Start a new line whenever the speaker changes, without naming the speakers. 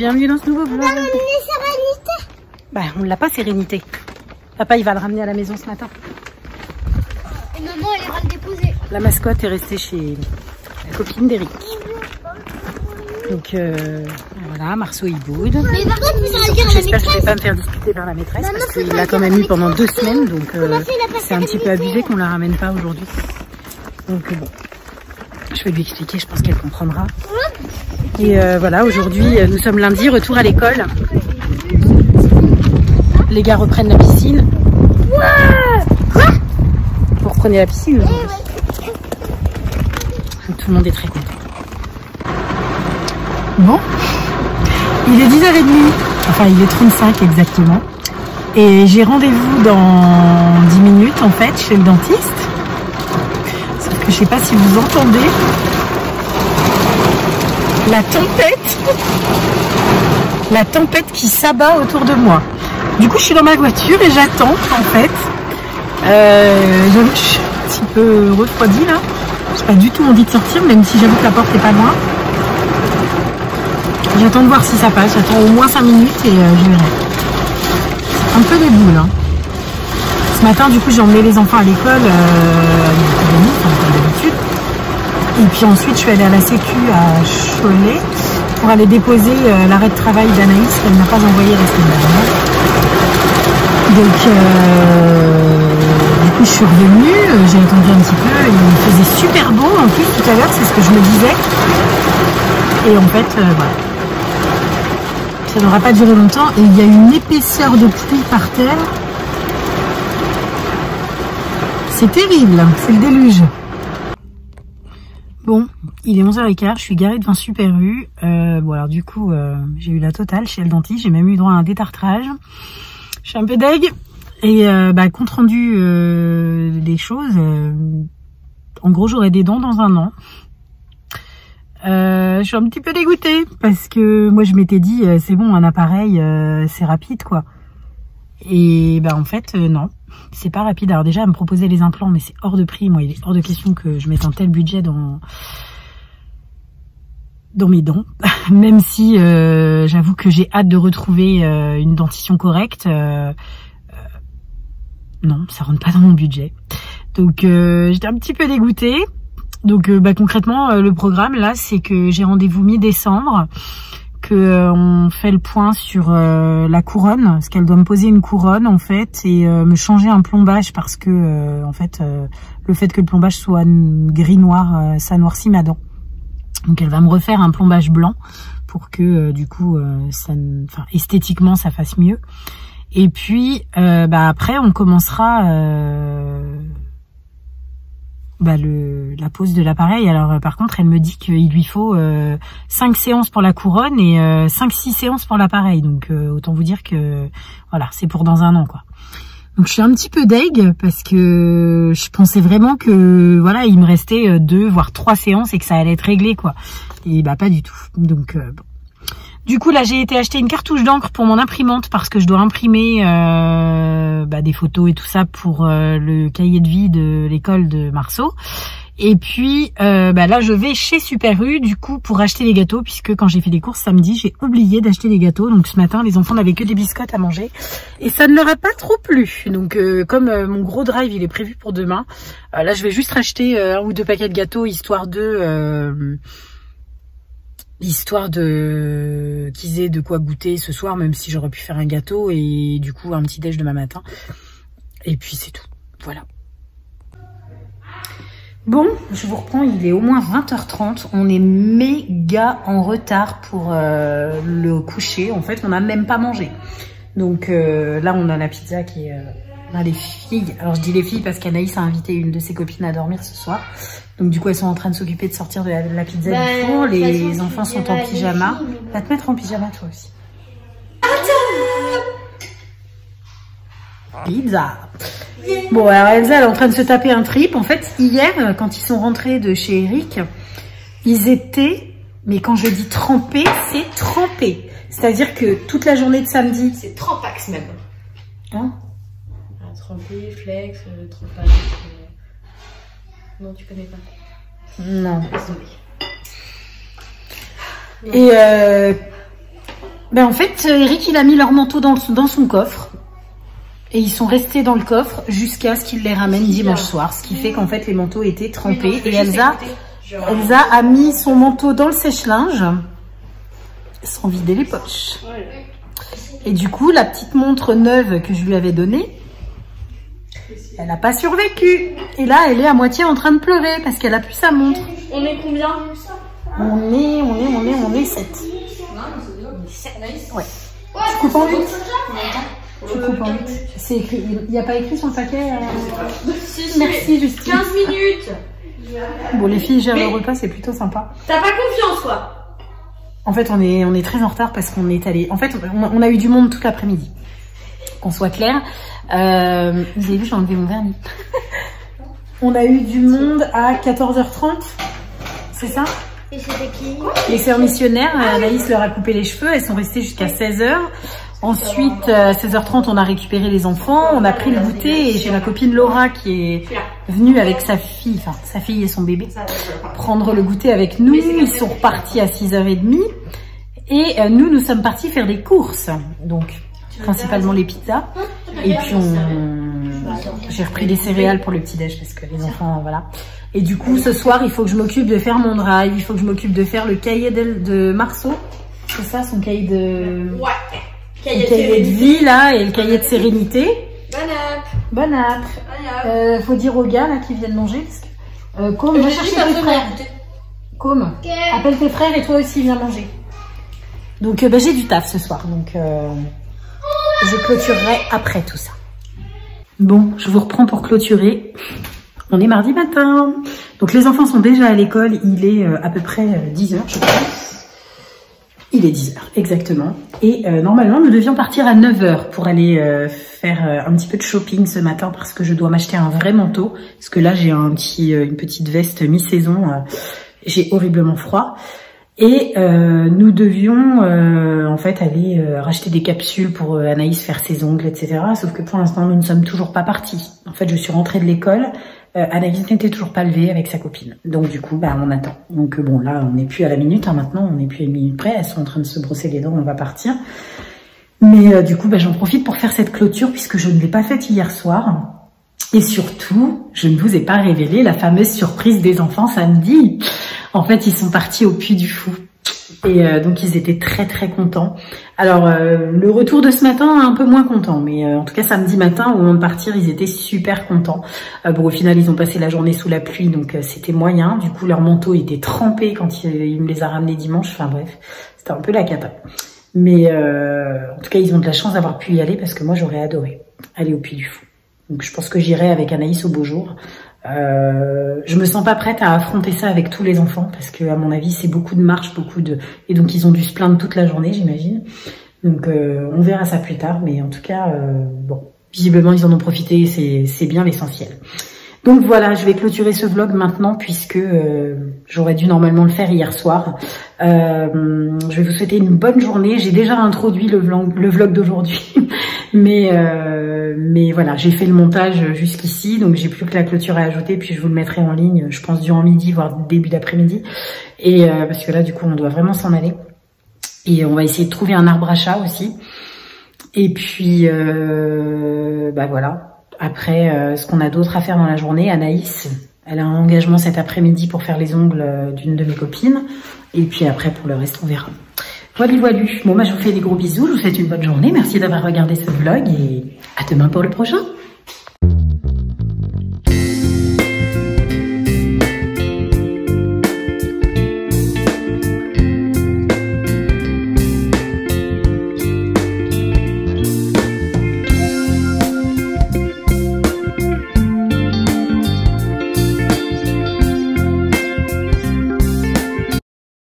bienvenue dans ce nouveau vlog.
On a ramené Sérénité.
Bah, on l'a pas, Sérénité. Papa, il va le ramener à la maison ce matin.
Et maman, elle ira le déposer.
La mascotte est restée chez la copine d'Eric. Donc, voilà, Marceau, il boude.
Mais par contre, vous allez dire à la
J'espère que je
maîtresse.
vais pas me faire discuter par la maîtresse parce qu'il l'a quand même eu pendant 2 semaines. Donc, c'est un petit peu abusé qu'on la ramène pas aujourd'hui. Donc, bon. Je vais lui expliquer, je pense qu'elle comprendra. Et voilà, aujourd'hui, nous sommes lundi, retour à l'école. Les gars reprennent la piscine. Quoi? Vous reprenez la piscine aujourd'hui. Tout le monde est très content. Bon, il est 10h30, enfin il est 35 exactement. Et j'ai rendez-vous dans 10 minutes en fait chez le dentiste. Sauf que je sais pas si vous entendez la tempête qui s'abat autour de moi. Du coup je suis dans ma voiture et j'attends en fait. Je suis un petit peu refroidie là. J'ai pas du tout envie de sortir même si j'avoue que la porte est pas loin. J'attends de voir si ça passe, j'attends au moins 5 minutes et je verrai. Un peu des boules. Hein. Ce matin, du coup, j'ai emmené les enfants à l'école, comme d'habitude. Et puis ensuite, je suis allée à la Sécu à Cholet pour aller déposer l'arrêt de travail d'Anaïs qu'elle n'a pas envoyé la semaine dernière. Donc, du coup, je suis revenue, j'ai attendu un petit peu. Il faisait super beau en plus tout à l'heure, c'est ce que je me disais. Et en fait, voilà. Ça n'aura pas duré longtemps et il y a une épaisseur de pluie par terre. C'est terrible, c'est le déluge. Bon, il est 11h15, je suis garée devant Super U. Bon alors du coup, j'ai eu la totale chez le dentiste, j'ai même eu droit à un détartrage. Je suis un peu deg. Et compte rendu des choses, en gros j'aurai des dents dans 1 an. Je suis un petit peu dégoûtée parce que moi je m'étais dit c'est bon, un appareil c'est rapide quoi. Et en fait non, c'est pas rapide. Alors déjà elle me proposait les implants mais c'est hors de prix. Moi il est hors de question que je mette un tel budget dans mes dents. Même si j'avoue que j'ai hâte de retrouver une dentition correcte. Non, ça rentre pas dans mon budget. Donc j'étais un petit peu dégoûtée. Donc concrètement le programme là c'est que j'ai rendez-vous mi-décembre, que on fait le point sur la couronne, parce qu'elle doit me poser une couronne en fait et me changer un plombage parce que en fait le fait que le plombage soit gris noir ça noircit ma dent. Donc elle va me refaire un plombage blanc pour que du coup esthétiquement ça fasse mieux. Et puis après on commencera la pose de l'appareil. Alors par contre elle me dit qu'il lui faut 5 séances pour la couronne et 5-6 séances pour l'appareil, donc autant vous dire que voilà, c'est pour dans 1 an quoi. Donc je suis un petit peu deg parce que je pensais vraiment que voilà il me restait 2 voire 3 séances et que ça allait être réglé quoi, et pas du tout. Donc bon. Du coup là j'ai été acheter une cartouche d'encre pour mon imprimante parce que je dois imprimer des photos et tout ça pour le cahier de vie de l'école de Marceau. Et puis là je vais chez Super U du coup pour acheter les gâteaux, puisque quand j'ai fait les courses samedi j'ai oublié d'acheter les gâteaux. Donc ce matin les enfants n'avaient que des biscottes à manger et ça ne leur a pas trop plu. Donc comme mon gros drive il est prévu pour demain, là je vais juste racheter 1 ou 2 paquets de gâteaux histoire qu'ils aient de quoi goûter ce soir, même si j'aurais pu faire un gâteau et du coup un petit déj demain matin. Et puis c'est tout, voilà. Bon, je vous reprends, il est au moins 20h30, on est méga en retard pour le coucher. En fait on n'a même pas mangé. Donc là on a la pizza qui est... là les filles, alors je dis les filles parce qu'Anaïs a invité une de ses copines à dormir ce soir. Donc du coup elles sont en train de s'occuper de sortir de la pizza du four. Les enfants sont en pyjama. Va te mettre en pyjama toi aussi. Pizza. Bon alors Elsa elle est en train de se taper un trip. En fait hier quand ils sont rentrés de chez Eric, ils étaient, mais quand je dis trempés, c'est trempé. C'est-à-dire que toute la journée de samedi...
C'est trempax même.
Hein?
Trempé, flex, trempax... Non, tu connais pas.
Non.
Et
Ben en fait, Eric, il a mis leur manteau dans son coffre. Et ils sont restés dans le coffre jusqu'à ce qu'il les ramène dimanche soir. Ce qui fait qu'en fait, les manteaux étaient trempés. Et Elsa a mis son manteau dans le sèche-linge sans vider les poches. Et du coup, la petite montre neuve que je lui avais donnée, elle n'a pas survécu. Et là, elle est à moitié en train de pleurer parce qu'elle a plus sa montre.
On est combien?
On est 7. Ouais. Tu coupes en 8. Tu coupes en 8. C'est écrit. Il n'y a pas écrit sur le paquet. Merci, Justine.
15 minutes.
Bon, les filles gèrent le repas, c'est plutôt sympa.
T'as pas confiance, quoi?
En fait, on est très en retard parce qu'on est allé. En fait, on a eu du monde toute l'après-midi. Qu'on soit clair. Vous avez vu, j'ai enlevé mon vernis. On a eu du monde à 14h30. C'est ça?
Et c'était qui?
Les sœurs missionnaires, Anaïs leur a coupé les cheveux. Elles sont restées jusqu'à 16h. Ensuite, 16h30, on a récupéré les enfants. On a pris le goûter et j'ai ma copine Laura qui est venue avec sa fille, enfin sa fille et son bébé, prendre le goûter avec nous. Ils sont repartis à 6h30 et nous sommes partis faire des courses. Donc, principalement les pizzas. Et puis, j'ai repris des céréales pour le petit-déj parce que les enfants, voilà. Et du coup, ce soir, il faut que je m'occupe de faire mon drive. Il faut que je m'occupe de faire le cahier de Marceau. C'est ça, son cahier de...
Ouais.
Le cahier de vie, là, et le cahier de sérénité. Bon app. Faut dire aux gars, là, qui viennent manger. Parce que, Côme, va chercher tes frères. Côme, appelle tes frères et toi aussi, viens manger. Donc, j'ai du taf ce soir. Donc, je clôturerai après tout ça. Bon, je vous reprends pour clôturer. On est mardi matin. Donc, les enfants sont déjà à l'école. Il est à peu près 10h, je crois. Il est 10h, exactement. Et normalement, nous devions partir à 9h pour aller faire un petit peu de shopping ce matin parce que je dois m'acheter un vrai manteau. Parce que là, j'ai une petite veste mi-saison. J'ai horriblement froid. Et nous devions en fait aller racheter des capsules pour Anaïs faire ses ongles, etc. Sauf que pour l'instant, nous ne sommes toujours pas partis. En fait, je suis rentrée de l'école. Anaïs n'était toujours pas levée avec sa copine. Donc du coup, on attend. Donc bon, là, on n'est plus à la minute. Hein, maintenant, on n'est plus à une minute près. Elles sont en train de se brosser les dents. On va partir. Mais du coup, j'en profite pour faire cette clôture puisque je ne l'ai pas faite hier soir. Et surtout, je ne vous ai pas révélé la fameuse surprise des enfants samedi. En fait, ils sont partis au Puy du Fou. Et donc, ils étaient très, très contents. Alors, le retour de ce matin, un peu moins content. Mais en tout cas, samedi matin, au moment de partir, ils étaient super contents. Bon, au final, ils ont passé la journée sous la pluie, donc c'était moyen. Du coup, leur manteau était trempé quand il me les a ramenés dimanche. Enfin bref, c'était un peu la cata. Mais en tout cas, ils ont de la chance d'avoir pu y aller parce que moi, j'aurais adoré aller au Puy du Fou. Donc, je pense que j'irai avec Anaïs au beau jour. Je me sens pas prête à affronter ça avec tous les enfants parce que à mon avis c'est beaucoup de marches, et donc ils ont dû se plaindre toute la journée, j'imagine. Donc on verra ça plus tard, mais en tout cas bon, visiblement ils en ont profité et c'est bien l'essentiel. Donc voilà, je vais clôturer ce vlog maintenant puisque j'aurais dû normalement le faire hier soir. Je vais vous souhaiter une bonne journée. J'ai déjà introduit le vlog d'aujourd'hui, mais voilà, j'ai fait le montage jusqu'ici, donc j'ai plus que la clôture à ajouter, puis je vous le mettrai en ligne, je pense durant midi, voire début d'après-midi. Et parce que là, du coup, on doit vraiment s'en aller. Et on va essayer de trouver un arbre à chat aussi. Et puis, voilà. Après, ce qu'on a d'autre à faire dans la journée, Anaïs, elle a un engagement cet après-midi pour faire les ongles d'une de mes copines. Et puis après, pour le reste, on verra. Voilà. Bon, je vous fais des gros bisous. Je vous souhaite une bonne journée. Merci d'avoir regardé ce vlog et à demain pour le prochain.